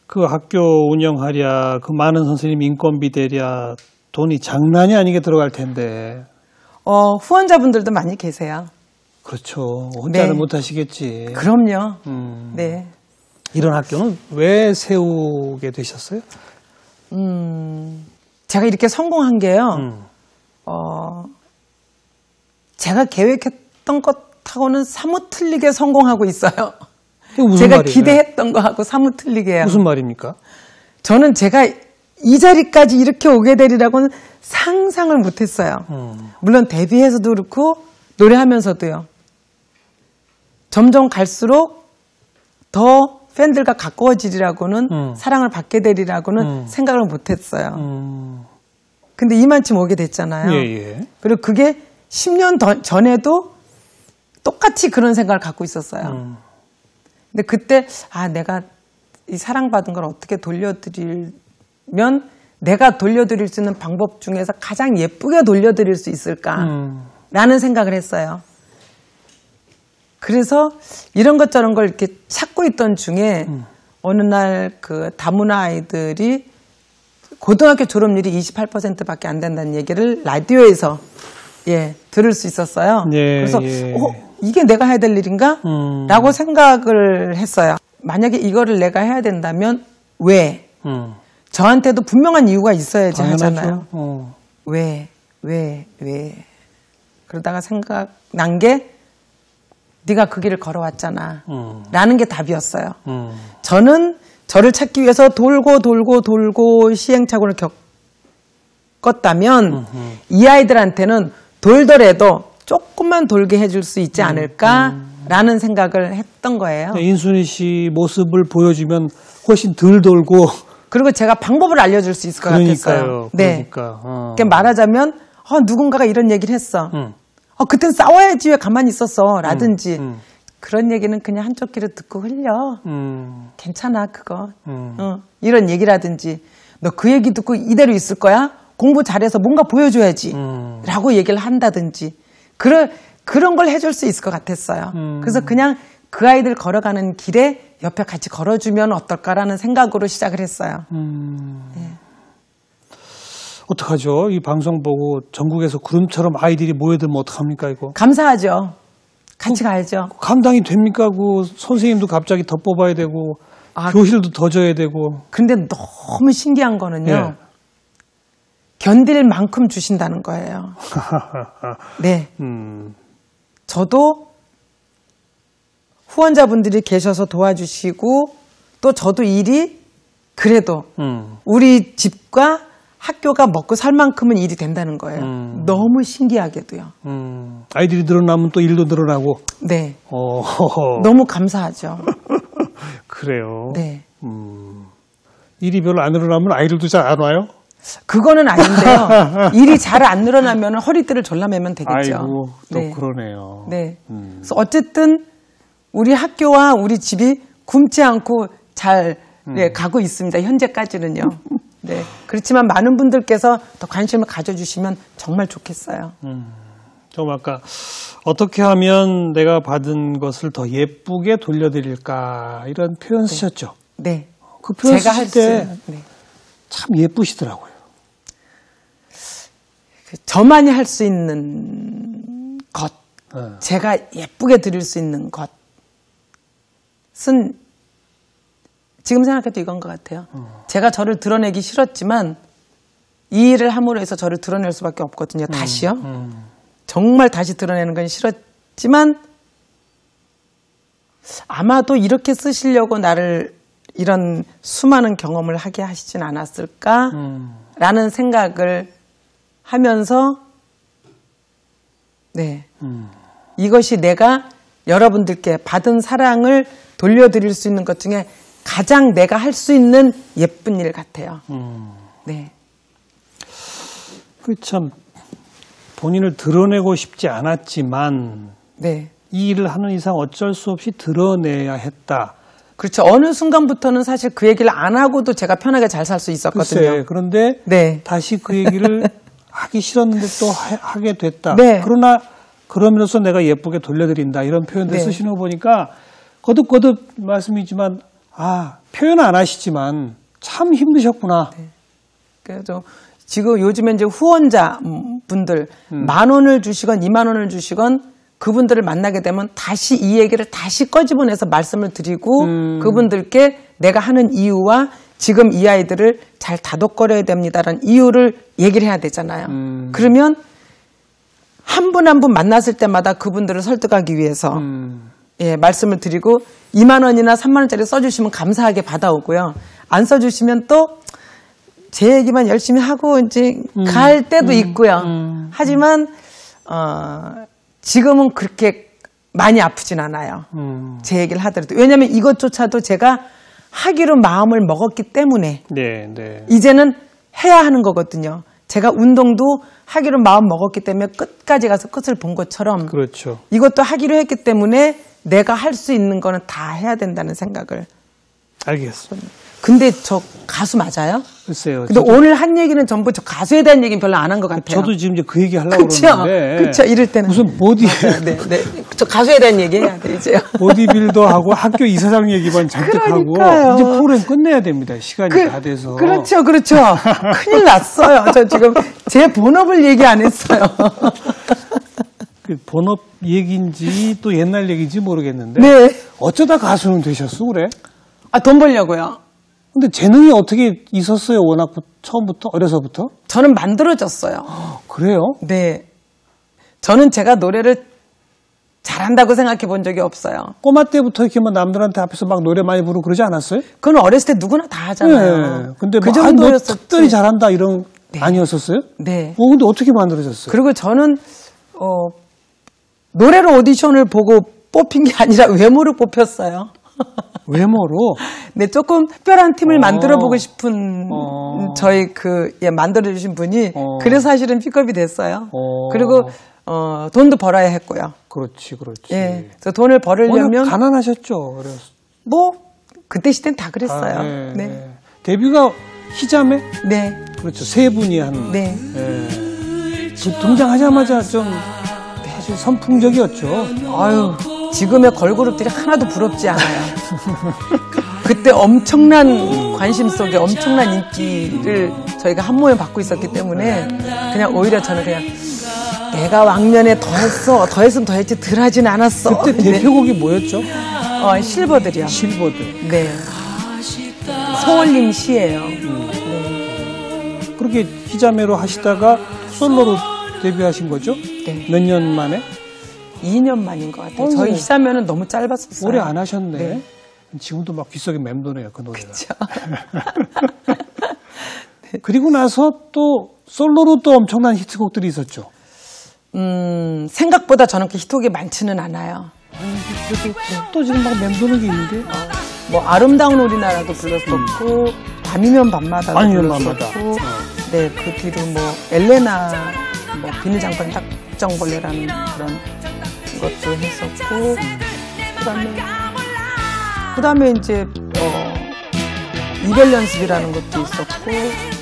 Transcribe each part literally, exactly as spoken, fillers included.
그 학교 운영하랴, 그 많은 선생님 인건비 대랴 돈이 장난이 아니게 들어갈 텐데. 어, 후원자분들도 많이 계세요. 그렇죠. 혼자는 네. 못 하시겠지. 그럼요. 음. 네. 이런 학교는 왜 세우게 되셨어요? 음, 제가 이렇게 성공한 게요. 음. 어, 제가 계획했던 것하고는 사뭇 틀리게 성공하고 있어요. 무슨 제가 말이에요? 기대했던 거하고 사뭇 틀리게요. 무슨 말입니까? 저는 제가 이 자리까지 이렇게 오게 되리라고는 상상을 못했어요. 음. 물론 데뷔해서도 그렇고 노래하면서도요. 점점 갈수록 더 팬들과 가까워지리라고는 음. 사랑을 받게 되리라고는 음. 생각을 못했어요. 음. 근데 이만큼 오게 됐잖아요. 예, 예. 그리고 그게 십 년 더, 전에도 똑같이 그런 생각을 갖고 있었어요. 음. 근데 그때 아 내가 이 사랑받은 걸 어떻게 돌려드리면 내가 돌려드릴 수 있는 방법 중에서 가장 예쁘게 돌려드릴 수 있을까라는 음. 생각을 했어요. 그래서 이런 것 저런 걸 이렇게 찾고 있던 중에 음. 어느 날 그 다문화 아이들이 고등학교 졸업률이 이십팔 퍼센트밖에 안 된다는 얘기를 라디오에서 예 들을 수 있었어요. 예, 그래서 예. 어, 이게 내가 해야 될 일인가? 음. 라고 생각을 했어요. 만약에 이거를 내가 해야 된다면 왜? 음. 저한테도 분명한 이유가 있어야지 당연하죠. 하잖아요. 어. 왜? 왜? 왜? 그러다가 생각난 게 네가 그 길을 걸어왔잖아. 음. 라는 게 답이었어요. 음. 저는 저를 찾기 위해서 돌고 돌고 돌고 시행착오를 겪었다면 음흠. 이 아이들한테는 돌더라도 조금만 돌게 해줄 수 있지 않을까라는 음. 생각을 했던 거예요. 인순이 씨 모습을 보여주면 훨씬 덜 돌고. 그리고 제가 방법을 알려줄 수 있을 것 그러니까요. 같았어요. 네. 그러니까. 어. 그러니까 말하자면 어, 누군가가 이런 얘기를 했어. 음. 어, 그땐 싸워야지 왜 가만히 있었어. 라든지 음. 음. 그런 얘기는 그냥 한쪽 귀로 듣고 흘려. 음. 괜찮아 그거. 음. 어, 이런 얘기라든지 너 그 얘기 듣고 이대로 있을 거야? 공부 잘해서 뭔가 보여줘야지. 음. 라고 얘기를 한다든지 그런, 그런 걸 해줄 수 있을 것 같았어요. 음. 그래서 그냥 그 아이들 걸어가는 길에 옆에 같이 걸어주면 어떨까라는 생각으로 시작을 했어요. 음. 네. 어떡하죠? 이 방송 보고 전국에서 구름처럼 아이들이 모여들면 어떡합니까, 이거? 감사하죠. 같이 그, 가야죠. 감당이 됩니까? 그 선생님도 갑자기 더 뽑아야 되고, 아, 교실도 더 줘야 되고. 근데 너무 신기한 거는요. 네. 견딜 만큼 주신다는 거예요. 네. 음. 저도 후원자분들이 계셔서 도와주시고 또 저도 일이 그래도 음. 우리 집과 학교가 먹고 살 만큼은 일이 된다는 거예요. 음. 너무 신기하게도요. 음. 아이들이 늘어나면 또 일도 늘어나고. 네. 어. 너무 감사하죠. 그래요. 네. 음. 일이 별로 안 늘어나면 아이들도 잘 안 와요? 그거는 아닌데요. 일이 잘 안 늘어나면 허리띠를 졸라매면 되겠죠. 아이고, 또 네. 그러네요. 네. 음. 그래서 어쨌든 우리 학교와 우리 집이 굶지 않고 잘 음. 네, 가고 있습니다. 현재까지는요. 네. 그렇지만 많은 분들께서 더 관심을 가져주시면 정말 좋겠어요. 음. 좀 아까 어떻게 하면 내가 받은 것을 더 예쁘게 돌려드릴까 이런 표현 쓰셨죠? 네. 그 표현 제가 할 쓰실 수 때 있는, 네. 참 예쁘시더라고요. 그 저만이 할 수 있는 것, 네. 제가 예쁘게 드릴 수 있는 것은 지금 생각해도 이건 것 같아요. 어. 제가 저를 드러내기 싫었지만 이 일을 함으로 해서 저를 드러낼 수밖에 없거든요. 음, 다시요. 음. 정말 다시 드러내는 건 싫었지만 아마도 이렇게 쓰시려고 나를 이런 수많은 경험을 하게 하시진 않았을까라는 음. 생각을 하면서 네 음. 이것이 내가 여러분들께 받은 사랑을 돌려드릴 수 있는 것 중에 가장 내가 할 수 있는 예쁜 일 같아요. 음. 네. 그 참 본인을 드러내고 싶지 않았지만 네. 이 일을 하는 이상 어쩔 수 없이 드러내야 했다. 그렇죠. 어느 순간부터는 사실 그 얘기를 안 하고도 제가 편하게 잘 살 수 있었거든요. 글쎄, 그런데 네. 다시 그 얘기를 하기 싫었는데 또 하, 하게 됐다. 네. 그러나 그러면서 내가 예쁘게 돌려드린다. 이런 표현들 네. 쓰시는 거 보니까 거듭거듭 말씀이지만 아, 표현 안 하시지만 참 힘드셨구나. 네. 그래서 지금 요즘에 이제 후원자 분들 음. 만 원을 주시건 이만 원을 주시건 그분들을 만나게 되면 다시 이 얘기를 다시 꺼집어내서 말씀을 드리고 음. 그분들께 내가 하는 이유와 지금 이 아이들을 잘 다독거려야 됩니다라는 이유를 얘기를 해야 되잖아요. 음. 그러면 한 분 한 분 만났을 때마다 그분들을 설득하기 위해서 음. 예, 말씀을 드리고 이만 원이나 삼만 원짜리 써주시면 감사하게 받아오고요. 안 써주시면 또 제 얘기만 열심히 하고 이제 음. 갈 때도 음. 있고요. 음. 하지만 어, 지금은 그렇게 많이 아프진 않아요. 음. 제 얘기를 하더라도. 왜냐하면 이것조차도 제가 하기로 마음을 먹었기 때문에 네, 네. 이제는 해야 하는 거거든요. 제가 운동도 하기로 마음 먹었기 때문에 끝까지 가서 끝을 본 것처럼 그렇죠. 이것도 하기로 했기 때문에 내가 할 수 있는 거는 다 해야 된다는 생각을. 알겠습니다. 근데 저 가수 맞아요? 글쎄요. 근데 저도, 오늘 한 얘기는 전부 저 가수에 대한 얘기는 별로 안 한 것 같아요. 저도 지금 이제 그 얘기 하려고 그쵸? 그러는데. 그쵸? 이럴 때는. 무슨 보디, 맞아요. 네, 네. 저 가수에 대한 얘기 해야 돼, 이제요. 보디빌더하고 학교 이사장 얘기만 잔뜩 하고. 그러니까요. 이제 프로그램 끝내야 됩니다. 시간이 그, 다 돼서. 그렇죠, 그렇죠. 큰일 났어요. 저 지금 제 본업을 얘기 안 했어요. 그 본업 얘기인지 또 옛날 얘기인지 모르겠는데. 네. 어쩌다 가수는 되셨어, 그래? 아, 돈 벌려고요. 근데 재능이 어떻게 있었어요? 워낙 처음부터? 어려서부터? 저는 만들어졌어요. 그래요? 네. 저는 제가 노래를 잘한다고 생각해 본 적이 없어요. 꼬마 때부터 이렇게 막 남들한테 앞에서 막 노래 많이 부르고 그러지 않았어요? 그건 어렸을 때 누구나 다 하잖아요. 네. 근데 그 뭐, 아, 너 정도였었지. 특별히 잘한다 이런 네. 아니었었어요? 네. 어, 근데 어떻게 만들어졌어요? 그리고 저는 어, 노래로 오디션을 보고 뽑힌 게 아니라 외모로 뽑혔어요. 외모로? 네, 조금 특별한 팀을 어. 만들어보고 싶은 어. 저희 그, 예, 만들어주신 분이 어. 그래서 사실은 픽업이 됐어요. 어. 그리고, 어, 돈도 벌어야 했고요. 그렇지, 그렇지. 예. 그래서 돈을 워낙 벌으려면 가난하셨죠. 그래서. 뭐, 그때 시대는 다 그랬어요. 아, 네, 네. 네. 데뷔가 희자매? 네. 그렇죠. 세 분이 한. 네. 예. 그 등장하자마자 좀 사실 선풍적이었죠. 아유, 지금의 걸그룹들이 하나도 부럽지 않아요. 그때 엄청난 관심 속에 엄청난 인기를 저희가 한 몸에 받고 있었기 때문에 그냥 오히려 저는 그냥 내가 왕년에 더 했어, 더 했으면 더 했지, 덜 하진 않았어. 그때 네. 대표곡이 뭐였죠? 어, 실버들이요. 실버들. 네. 소월님 시예요. 그렇게 희자매로 하시다가 솔로로 데뷔하신 거죠? 네. 몇 년 만에? 이 년 만인 것 같아요. 어이구. 저희 시사면은 너무 짧았었어요. 오래 안 하셨네. 네. 지금도 막 귓속에 맴도네요, 그 노래가. 그쵸? 그리고 나서 또 솔로로 또 엄청난 히트곡들이 있었죠. 음, 생각보다 저는 그 히트곡이 많지는 않아요. 그래도 또 지금 막 맴도는 게 있는데. 뭐 아름다운 우리나라도 불렀었고 밤이면 밤마다도 밤이면 불렀었고 밤마다. 네, 그 뒤로 뭐 엘레나 뭐 비닐장판 딱정벌레라는 그런 것도 했었고 그다음에 그다음에 이제 어 이별 연습이라는 것도 있었고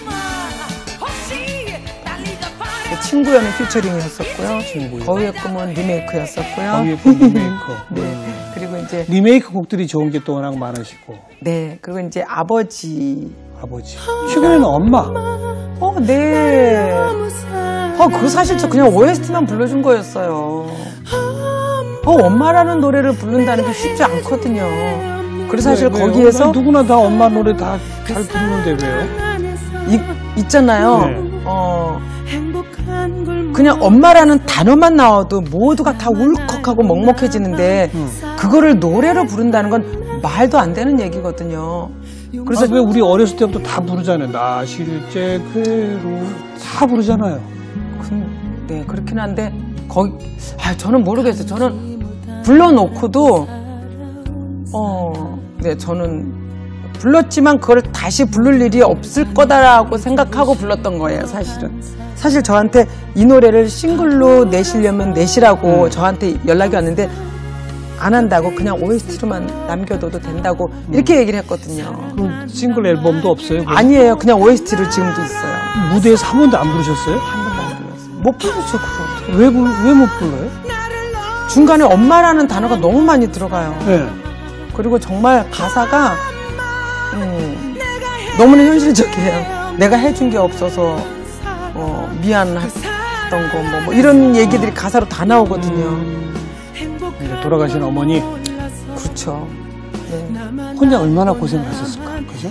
친구연의 피처링이었었고요. 친구요. 거위의 꿈은 리메이크였었고요. 거기에 그 리메이크. 네. 음. 그리고 이제 리메이크 곡들이 좋은 게 또 워낙 많으시고. 네, 그리고 이제 아버지. 아버지. 최근에는 엄마. 어, 네. 어, 그거 사실 저 그냥 오에스티만 불러준 거였어요. 어, 엄마라는 노래를 부른다는 게 쉽지 않거든요. 그래서 사실 왜, 왜요? 거기에서 누구나 다 엄마 노래 다 잘 부르는데 왜요? 이, 있잖아요. 네. 어, 그냥 엄마라는 단어만 나와도 모두가 다 울컥하고 먹먹해지는데 음. 그거를 노래로 부른다는 건 말도 안 되는 얘기거든요. 그래서 왜 우리 어렸을 때부터 다 부르잖아요. 나 실제 괴로 다 부르잖아요. 그, 네, 그렇긴 한데 거기 아 저는 모르겠어요. 저는 불러놓고도 어, 네, 저는 불렀지만 그걸 다시 부를 일이 없을 거다라고 생각하고 불렀던 거예요, 사실은. 사실 저한테 이 노래를 싱글로 내시려면 내시라고 음. 저한테 연락이 왔는데 안 한다고 그냥 오에스티로만 남겨둬도 된다고 이렇게 얘기를 했거든요. 그럼 싱글 앨범도 없어요? 그럼? 아니에요. 그냥 오에스티로 지금도 있어요. 무대에서 한 번도 안 부르셨어요? 한 번도 안 불렀어요. 못 부르죠, 그럼. 왜, 왜 못 불러요? 중간에 엄마라는 단어가 너무 많이 들어가요. 네. 그리고 정말 가사가 음, 너무나 현실적이에요. 내가 해준 게 없어서 어, 미안했던 거 뭐 뭐 이런 얘기들이 가사로 다 나오거든요. 이제 돌아가신 어머니 그렇죠. 네. 혼자 얼마나 고생하셨을까, 그죠?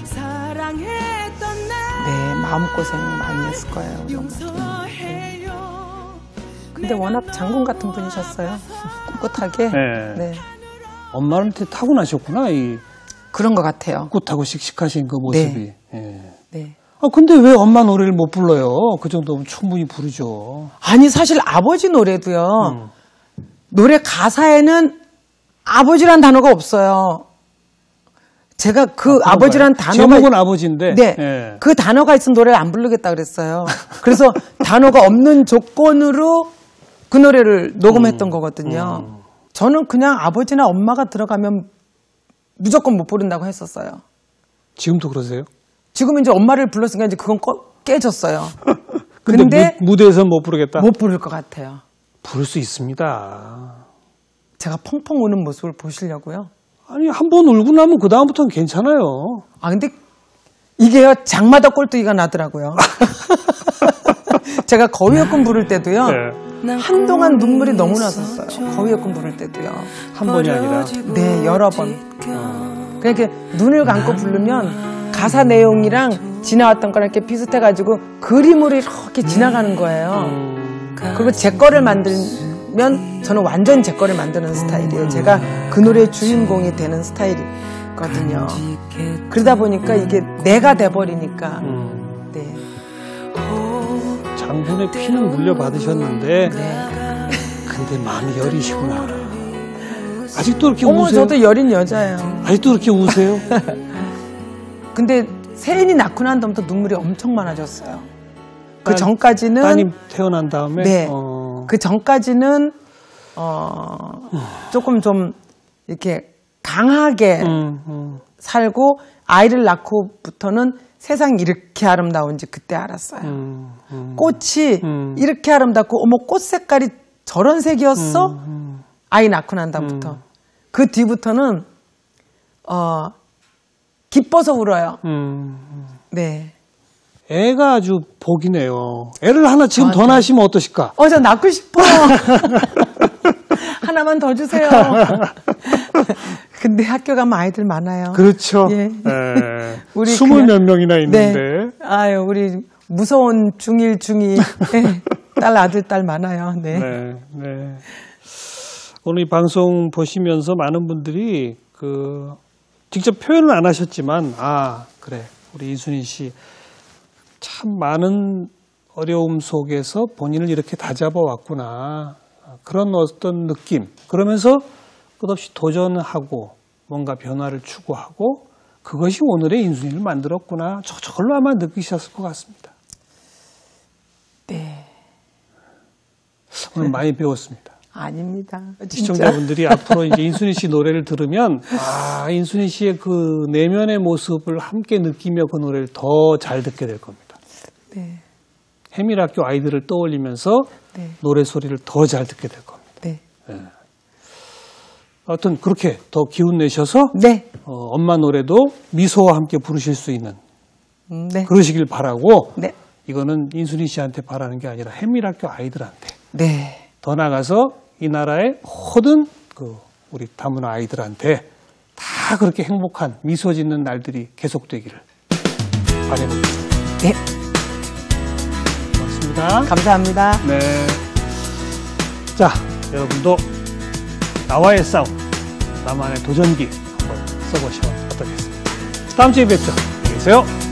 네, 마음고생 많이 했을 거예요. 우리 엄마도. 근데 워낙 장군 같은 분이셨어요. 꿋꿋하게. 네. 네. 엄마한테 타고나셨구나, 이 그런 것 같아요. 꿋하고 씩씩하신 그 모습이. 예. 네. 아, 근데 왜 엄마 노래를 못 불러요? 그 정도면 충분히 부르죠. 아니, 사실 아버지 노래도요. 음. 노래 가사에는 아버지란 단어가 없어요. 제가 그 아, 아버지란 단어가 제목은 아버지인데. 네, 예. 그 단어가 있으면 노래를 안 부르겠다 그랬어요. 그래서 단어가 없는 조건으로 그 노래를 녹음했던 음, 거거든요. 음. 저는 그냥 아버지나 엄마가 들어가면 무조건 못 부른다고 했었어요. 지금도 그러세요? 지금 이제 엄마를 불렀으니까 이제 그건 꺼, 깨졌어요. 근데, 근데 무, 무대에서 못 부르겠다? 못 부를 것 같아요. 부를 수 있습니다. 제가 펑펑 우는 모습을 보시려고요. 아니, 한 번 울고 나면 그다음부터는 괜찮아요. 아, 근데 이게요, 장마다 꼴뚜기가 나더라고요. 제가 거위여군 부를 때도요, 네. 한동안 눈물이 너무 났었어요. 거위여군 부를 때도요. 한 번이 아니라. 네, 여러 번. 어. 그러니까 눈을 감고 부르면 가사 내용이랑 지나왔던 거랑 이렇게 비슷해가지고 그림으로 이렇게 지나가는 거예요. 그리고 제 거를 만들면 저는 완전 제 거를 만드는 스타일이에요. 제가 그 노래의 주인공이 되는 스타일이거든요. 그러다 보니까 이게 내가 돼버리니까. 음. 네. 장군의 피는 물려받으셨는데, 네. 근데 마음이 여리시구나. 아직도 이렇게 어머, 우세요? 저도 여린 여자예요. 아직도 이렇게 우세요? 근데 세인이 낳고 난 다음부터 눈물이 엄청 많아졌어요. 그 딸- 전까지는 따님 태어난 다음에? 네. 어. 그 전까지는 어 조금 좀 이렇게 강하게 음, 음. 살고 아이를 낳고부터는 세상이 이렇게 아름다운지 그때 알았어요. 음, 음. 꽃이 음. 이렇게 아름답고 어머 꽃 색깔이 저런 색이었어? 음. 아이 낳고 난 다음부터. 그 뒤부터는 어 기뻐서 울어요. 음. 네. 애가 아주 복이네요. 애를 하나 지금 더 저한테. 낳으시면 어떠실까? 어, 저 낳고 싶어. 하나만 더 주세요. 근데 학교 가면 아이들 많아요. 그렇죠. 예. 예. 우리 스물 그냥- 몇 명이나 있는데. 네. 아유, 우리 무서운 중일, 중이. 네. 딸, 아들, 딸 많아요. 네. 네, 네. 오늘 이 방송 보시면서 많은 분들이 그 직접 표현을 안 하셨지만, 아, 그래. 우리 이순희 씨 참 많은 어려움 속에서 본인을 이렇게 다잡아 왔구나. 그런 어떤 느낌. 그러면서 끝없이 도전하고 뭔가 변화를 추구하고 그것이 오늘의 인순이를 만들었구나. 저, 저걸로 아마 느끼셨을 것 같습니다. 네. 오늘 많이 배웠습니다. 아닙니다. 진짜. 시청자분들이 앞으로 이제 인순이 씨 노래를 들으면, 아, 인순이 씨의 그 내면의 모습을 함께 느끼며 그 노래를 더 잘 듣게 될 겁니다. 네. 해밀학교 아이들을 떠올리면서 네. 노래 소리를 더 잘 듣게 될 겁니다. 네. 하여튼 그렇게 더 기운 내셔서 네. 어, 엄마 노래도 미소와 함께 부르실 수 있는 음, 네. 그러시길 바라고, 네. 이거는 인순이 씨한테 바라는 게 아니라 해밀학교 아이들한테, 네. 더 나가서 이 나라의 모든 그 우리 다문화 아이들한테 다 그렇게 행복한 미소 짓는 날들이 계속되기를 바라봅니다. 네. 고맙습니다. 감사합니다. 네. 자, 여러분도 나와의 싸움, 나만의 도전기 한번 써보시면 어떻겠습니까? 다음 주에 뵙죠. 안녕히 계세요.